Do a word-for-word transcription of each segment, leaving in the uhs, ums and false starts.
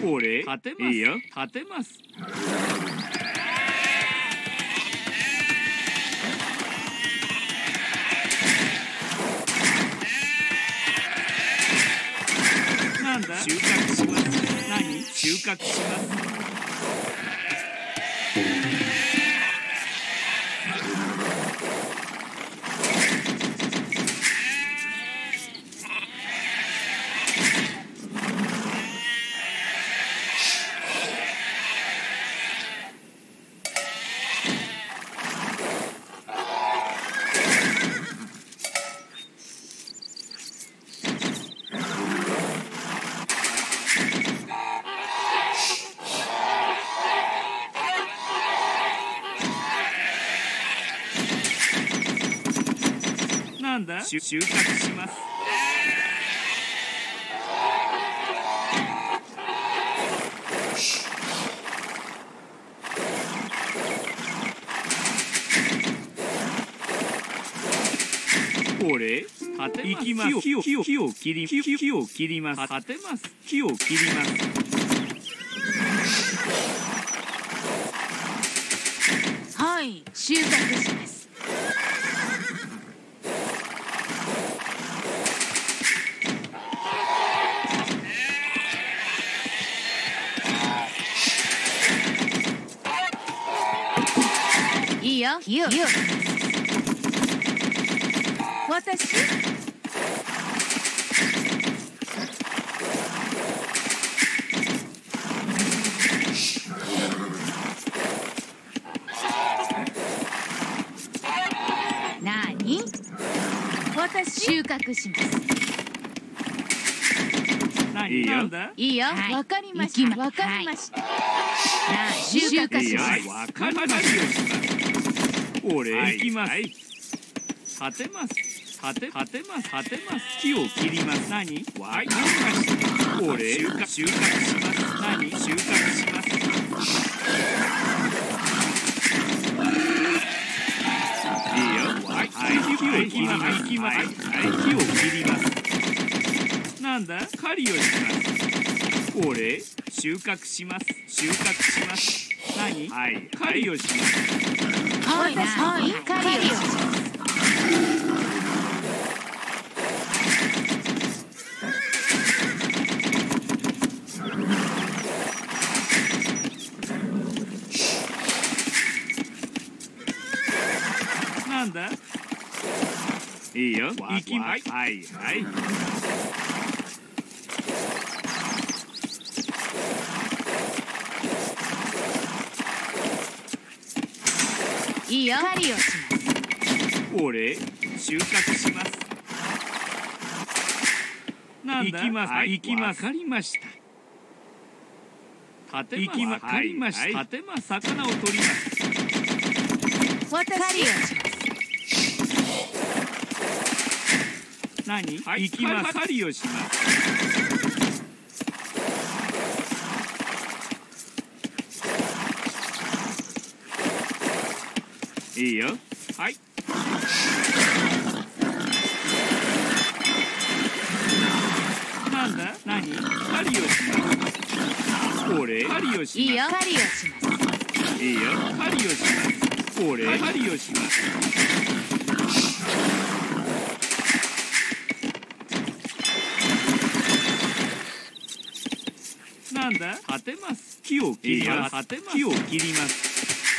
俺立てます。いいよ、立てます。なんだ、収穫します。何、収穫します。なんだ、収穫します。俺立てます。行きます。木を木を木を切り木木を切ります。立てます。木を切ります。 はい、収穫します。いいよ、いいよ。私何？私収穫します。 何？なんだ？ いいよ、わかりました。わかりました。収穫します。 わかりました。俺行きます。立てます。立て立てます。立てます。木を切ります。何？わかりました。俺収穫収穫します。何？収穫します。いいよ。はい。木を切ります。木を切ります。なんだ？狩りをします。俺収穫します。収穫します。何？はい。狩りをします。 はい、はい、狩りをします。 なんだ？いいよ。行きます。はい、はい。 いいよ。狩りをします。 俺収穫します。なんだ？行きます。行きます。わかりました。立てます。わかりました。立てます。魚を取ります。 私狩りをします。 何？行きます。狩りをします。いいよ。はい。なんだ？何？狩りをします。俺狩りをします。 いいよ。狩りをします。 いいよ。狩りをします。俺狩りをします。なんだ？立てます。木を切ります。立てます。木を切ります。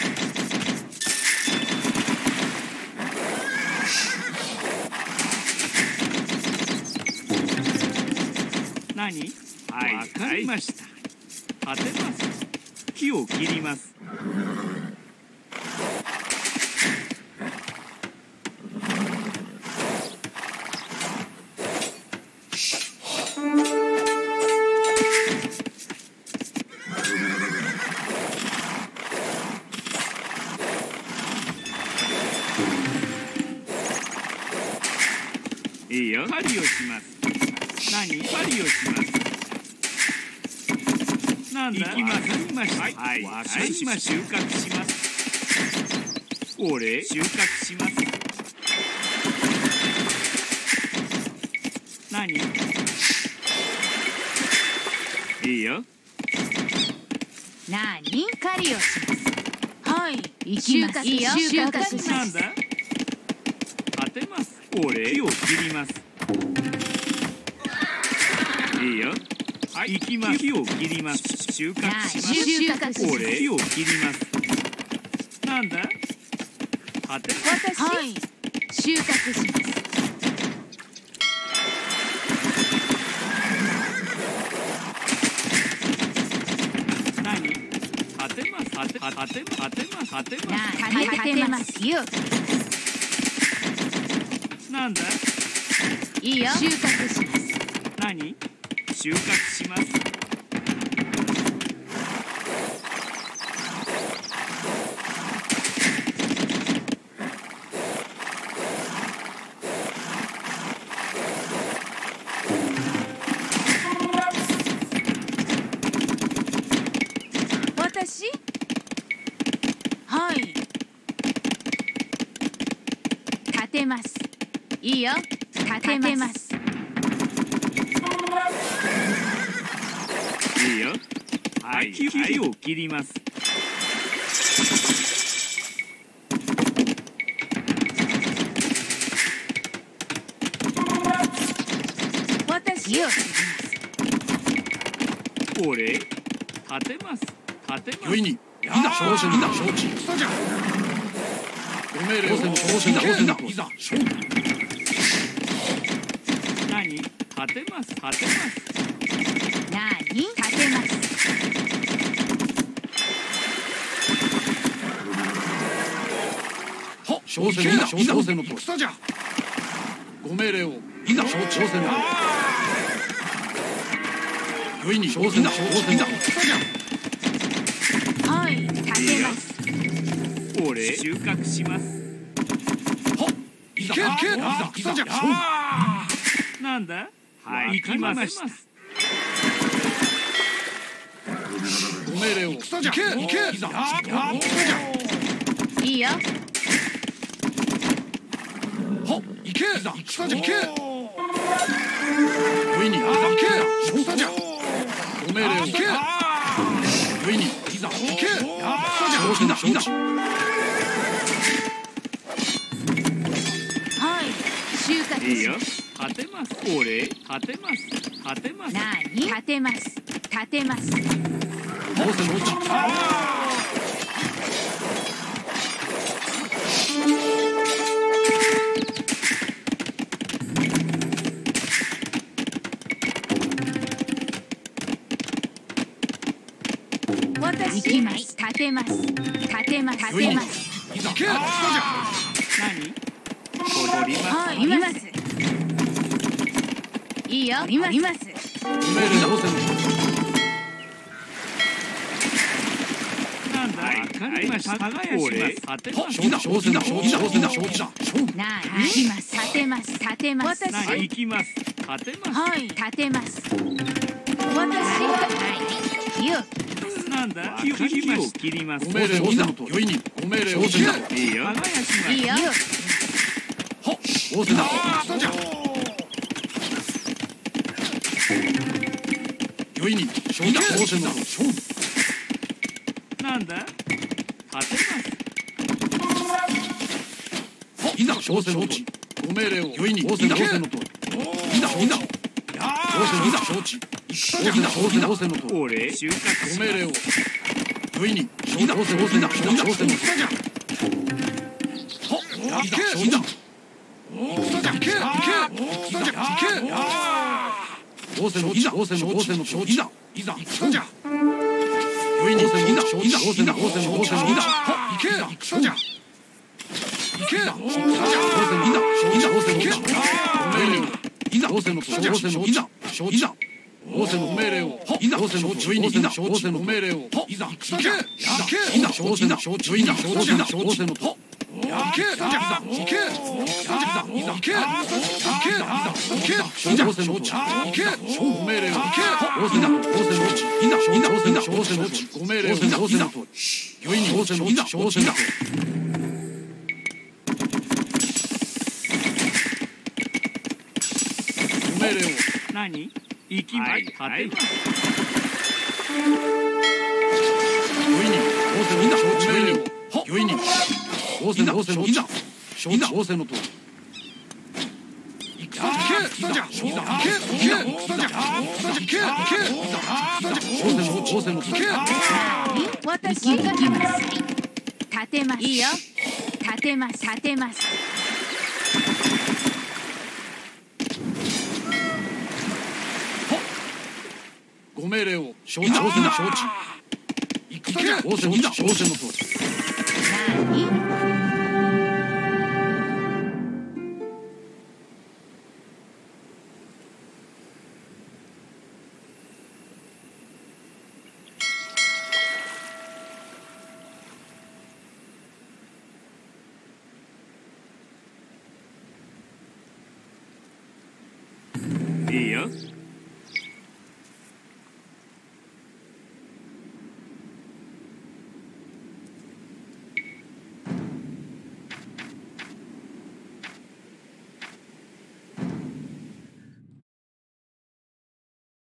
何？はい、わかりました。立てます。木を切ります。いいよ。狩りをします。何？狩りをします。なんだ？行きます。わかりました。はい。わかりました。収穫します。俺収穫します。何？いいよ。 なに狩りをします。はい行きます。いいよ収穫します。 なんだ立てます。これ木を切ります。いいよはい行きます。木を切ります。収穫します。 収穫します。 これ木を切ります。なんだ立てます。 はい収穫します。 何立てます。立て立て立てます。立てます。 なあ立てますよ。 なんだいいよ収穫します。 何収穫します。 私はい立てます。いいよ立てます。 いいよはい木を切ります。 私よこれ立てます。立てます。 よいにいざ承知いざ承知草じゃご命令を承知だいざ承知何立てます。立てます。 なに立てます。 は小戦いざ小戦の草じゃご命令をいざ承知小戦のよいに小戦だ小戦だ草じゃはい立てます。 これ収穫します。 いけいけいざ草じゃなんだはい行きます。 ご命令を草じゃいけいけいざ草じゃいいよはいけいざ草じゃいけよいにいざいけ草じゃご命令をいけよいにいざいけ草じゃ承知だ承知はい収穫いいよします。 立てます。これ立てます。立てます。 なに立てます。立てます。 承知承知行きます。立てます。立てます。立てます。 いざけ草じゃ何取ります。 はいいます。いいよいます。 ご命令だなんだわかりました。耕します。立てます。 承知だ承知だ承知だ承知だ承知だなあ行きます。立てます。立てます。 何行きます。立てます。 はい立てます。私はいよなんだ木を切ります。 ご命令をよいにご命令をいいよ。耕します。 いいよは仰せだ草じゃよいに承知だ仰せだ勝負なんだ立てます。 いざ承知承知ご命令をよいに仰せだ仰せのといざいざ仰せのいざ承知仰せだ仰せだ仰せのとこれ収穫ご命令をよいにいざ仰せ仰せだ仰せの草じゃはいけいざ草じゃいけいけ草じゃいけ仰せのいざ仰せの仰せのといざいざ草じゃよいにいざいざ仰せだ仰せの仰せのいざはいけ草じゃいけ草じゃ仰せのいざいざ仰せのいざご命令をいざ仰せのと仰せのいざいざ仰せの命令をいざ仰せのよいにいざ仰せの命令をいざいけいけいざ仰せだよいに仰せだ仰せのといけいざいけいざいざいけいざいけいざいけいざ仰せのといけご命令をいけ仰せだ仰せのいざいざ仰せだ仰せのご命令をいざ仰せのとよいに仰せのいざ仰せだご命令を何行きます。立てます。 せのいざ承知命令をよいに仰せのいざ承知仰せのとおりいざいざじゃいざいざじゃいざじゃ仰せの仰せのとおり私行きます。立てます。いいよ。立てます。立てます。 ご命令を承知仰せの承知戦じゃ仰せのいざ仰せのとおり何